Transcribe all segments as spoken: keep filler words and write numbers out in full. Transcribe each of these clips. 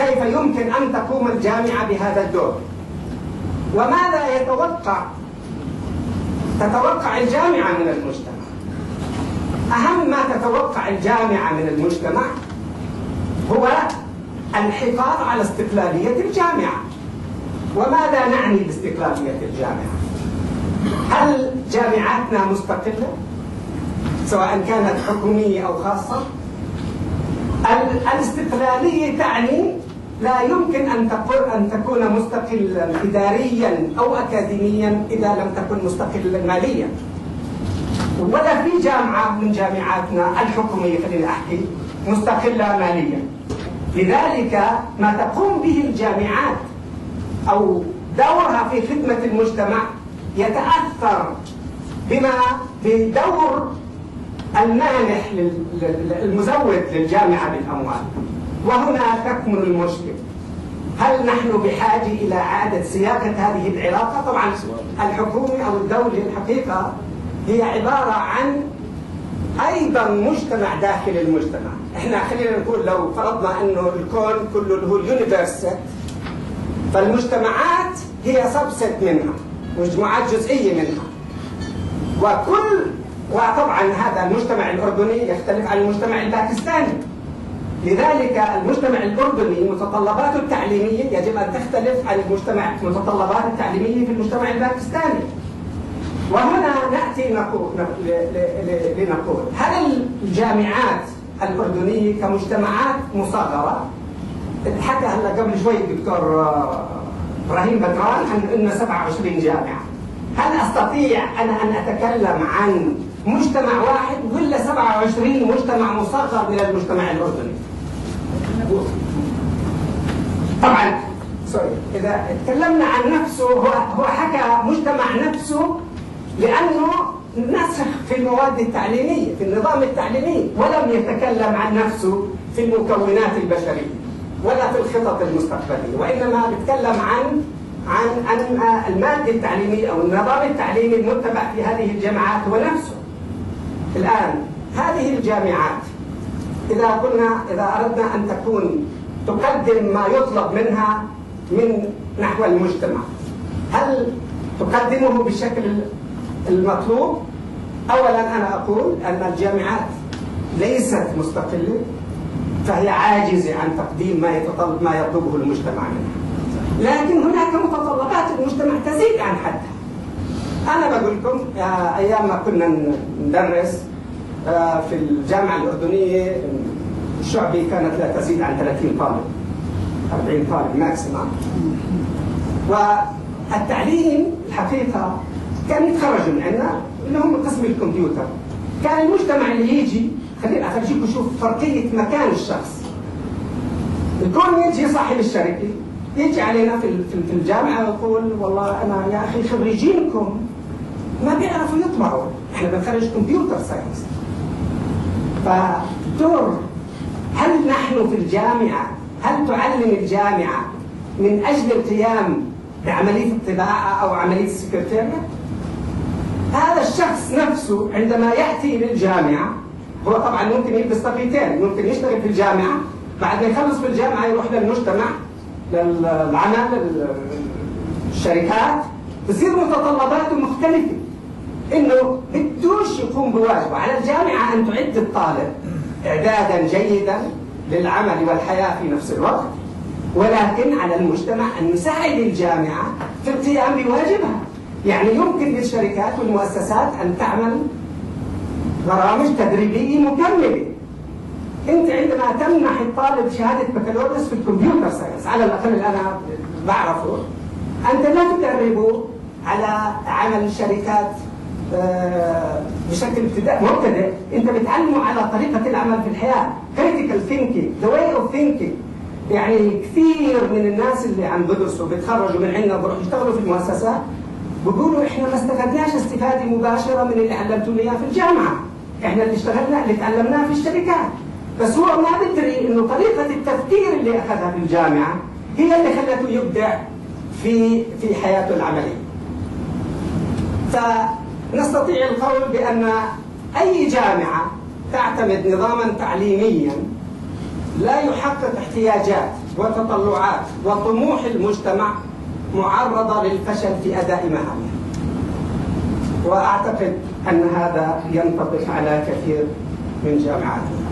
كيف يمكن أن تقوم الجامعة بهذا الدور؟ وماذا يتوقع تتوقع الجامعة من المجتمع؟ أهم ما تتوقع الجامعة من المجتمع هو الحفاظ على استقلالية الجامعة. وماذا نعني باستقلالية الجامعة؟ هل جامعاتنا مستقلة سواء كانت حكومية أو خاصة؟ الاستقلالية تعني لا يمكن أن تكون أن تكون مستقلا إداريا أو أكاديميا إذا لم تكن مستقلا ماليا. ولا في جامعة من جامعاتنا الحكومية خلينا أحكي مستقلة ماليا. لذلك ما تقوم به الجامعات أو دورها في خدمة المجتمع يتأثر بما بدور المانح المزود للجامعة بالأموال. وهنا تكمن المشكلة. هل نحن بحاجة إلى إعادة صياغة هذه العلاقة؟ طبعا الحكومة أو الدولة الحقيقة هي عبارة عن أيضا مجتمع داخل المجتمع. إحنا خلينا نقول لو فرضنا أنه الكون كله اللي هو اليونيفرس، فالمجتمعات هي سبست منها، مجموعات جزئية منها. وكل وطبعا هذا المجتمع الأردني يختلف عن المجتمع الباكستاني. لذلك المجتمع الأردني متطلباته التعليمية يجب أن تختلف عن المجتمع متطلبات التعليمية في المجتمع الباكستاني. وهنا نأتي نقول لنقول هل الجامعات الأردنية كمجتمعات مصغرة؟ حكى هلا قبل شوي الدكتور إبراهيم بدران عن أنه سبعة وعشرين جامعة. هل أستطيع أنا أن أتكلم عن مجتمع واحد ولا سبعة وعشرين مجتمع مصغر من المجتمع الأردني؟ طبعا سوري إذا تكلمنا عن نفسه هو هو حكى مجتمع نفسه لأنه نسخ في المواد التعليمية في النظام التعليمي، ولم يتكلم عن نفسه في المكونات البشرية ولا في الخطط المستقبلية، وإنما بيتكلم عن عن أن المادة التعليمية أو النظام التعليمي المتبع في هذه الجامعات هو نفسه. الآن هذه الجامعات إذا قلنا إذا أردنا أن تكون تقدم ما يطلب منها من نحو المجتمع، هل تقدمه بالشكل المطلوب؟ أولا أنا أقول أن الجامعات ليست مستقلة، فهي عاجزة عن تقديم ما يتطلب ما يطلبه المجتمع منها. لكن هناك متطلبات المجتمع تزيد عن حدها. أنا بقول لكم أيام ما كنا ندرس في الجامعة الأردنية الشعبي كانت لا تزيد عن ثلاثين طالب أربعين طالب ماكسيمم. والتعليم الحقيقة كان يتخرجوا من عندنا اللي هم قسم الكمبيوتر. كان المجتمع اللي يجي خليني أخرجيكم شوف فرقية مكان الشخص. يكون يجي صاحب الشركة يجي علينا في في الجامعة ويقول والله أنا يا أخي خريجينكم ما بيعرفوا يطبعوا، إحنا بنخرج كمبيوتر ساينس. فدور هل نحن في الجامعة هل تعلم الجامعة من أجل القيام بعملية الطباعة أو عملية السكرتيرية؟ هذا الشخص نفسه عندما يأتي للجامعة هو طبعا ممكن يلبس طاقيتين، ممكن يشتغل في الجامعة بعد ما يخلص في الجامعة يروح للمجتمع للعمل الشركات تصير متطلباته مختلفة، إنه بدوش يقوم بواجبه. على الجامعة أن تعد الطالب إعدادا جيدا للعمل والحياة في نفس الوقت، ولكن على المجتمع أن يساعد الجامعة في القيام بواجبها. يعني يمكن للشركات والمؤسسات أن تعمل برامج تدريبية مكملة. أنت عندما تمنح الطالب شهادة بكالوريوس في الكمبيوتر ساينس على الأقل اللي أنا بعرفه، أنت لا تدربه على عمل شركات بشكل ابتدائي مبتدئ، أنت بتعلمه على طريقة العمل في الحياة، critical thinking, the way of thinking. يعني كثير من الناس اللي عم بدرسوا بيتخرجوا من عندنا بيروحوا يشتغلوا في المؤسسات بيقولوا احنا ما استفدناش استفاده مباشره من اللي علمتونا اياه في الجامعه، احنا اللي اشتغلنا اللي تعلمناه في الشركات. بس هو ما بدري انه طريقه التفكير اللي اخذها في الجامعه هي اللي خلته يبدع في في حياته العمليه. فنستطيع القول بان اي جامعه تعتمد نظاما تعليميا لا يحقق احتياجات وتطلعات وطموح المجتمع معرضة للفشل في أداء مهامه. وأعتقد أن هذا ينطبق على كثير من جامعاتنا.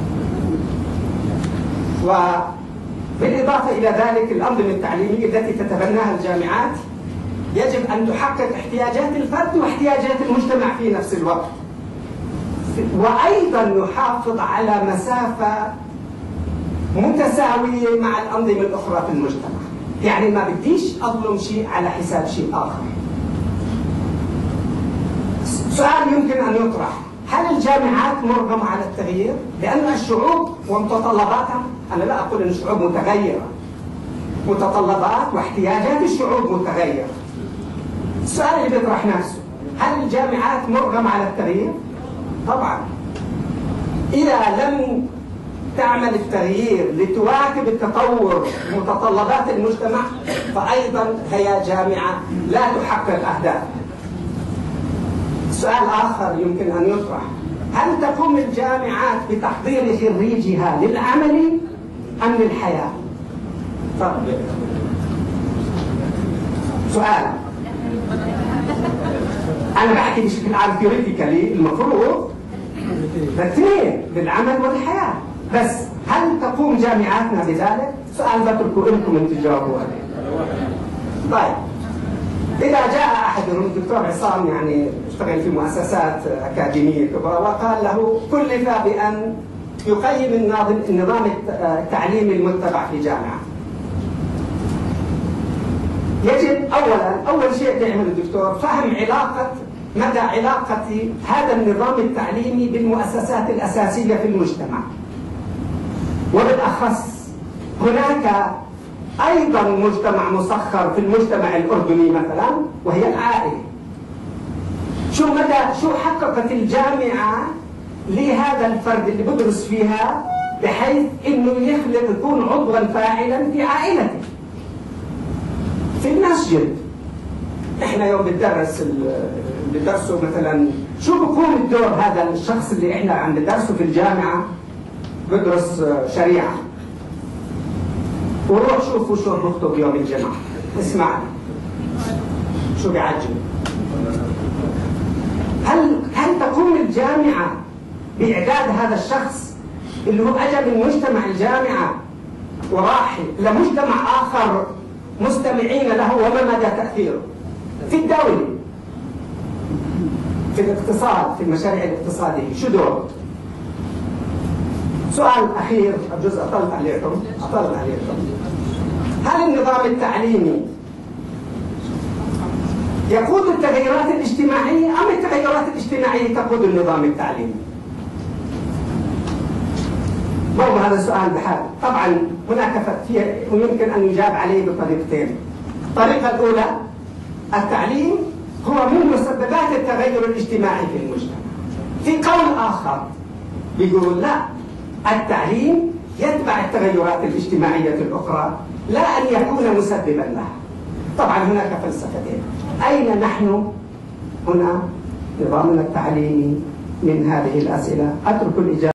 وبالإضافة إلى ذلك الأنظمة التعليمية التي تتبناها الجامعات يجب أن تحقق احتياجات الفرد واحتياجات المجتمع في نفس الوقت، وأيضا يحافظ على مسافة متساوية مع الأنظمة الأخرى في المجتمع. يعني ما بديش أظلم شيء على حساب شيء آخر. سؤال يمكن أن يطرح: هل الجامعات مرغمة على التغيير؟ لأن الشعوب ومتطلباتها، أنا لا أقول أن الشعوب متغيرة، متطلبات واحتياجات الشعوب متغيرة. السؤال اللي بيطرح نفسه: هل الجامعات مرغمة على التغيير؟ طبعا. إذا لم تعمل التغيير لتواكب التطور متطلبات المجتمع فأيضا هي جامعة لا تحقق أهدافها. سؤال آخر يمكن أن يطرح: هل تقوم الجامعات بتحضير خريجها للعمل أم للحياة؟ فرق. سؤال أنا بحكي بشكل عام ثيوريتيكالي، المفروض الاثنين، للعمل والحياة، بس هل تقوم جامعاتنا بذلك؟ سؤال بتركه لكم أن تجاوبوا عليه. طيب، إذا جاء أحدهم الدكتور عصام، يعني اشتغل في مؤسسات أكاديمية كبرى، وقال له كلف بأن يقيم النظام التعليمي المتبع في جامعة، يجب أولا أول شيء يعمل الدكتور فهم علاقة مدى علاقة هذا النظام التعليمي بالمؤسسات الأساسية في المجتمع. وبالأخص هناك أيضا مجتمع مسخر في المجتمع الأردني مثلا، وهي العائلة. شو مدى شو حققت الجامعة لهذا الفرد اللي بدرس فيها بحيث إنه يخلق يكون عضوا فاعلا في عائلته. في المسجد احنا يوم بندرس بدرسه مثلا، شو بكون الدور هذا الشخص اللي احنا عم ندرسه في الجامعة، بدرس شريعة، وروح شوفوا شو بخطب يوم الجمعة، اسمع شو بيعجب. هل هل تقوم الجامعة بإعداد هذا الشخص اللي هو أجى من مجتمع الجامعة وراح لمجتمع آخر مستمعين له، وما مدى تأثيره في الدولة، في الاقتصاد، في المشاريع الاقتصادية، شو دوره؟ سؤال أخير، بجوز أطلت عليكم أطلت عليكم هل النظام التعليمي يقود التغيرات الاجتماعية أم التغيرات الاجتماعية تقود النظام التعليمي؟ برضه هذا السؤال بحال. طبعا هناك ويمكن أن يجاب عليه بطريقتين. الطريقة الأولى: التعليم هو من مسببات التغير الاجتماعي في المجتمع. في قول آخر بيقول لا، التعليم يتبع التغيرات الاجتماعية الأخرى لا أن يكون مسببا لها. طبعا هناك فلسفتين. أين نحن هنا نظامنا التعليمي من هذه الأسئلة؟ أترك الإجابة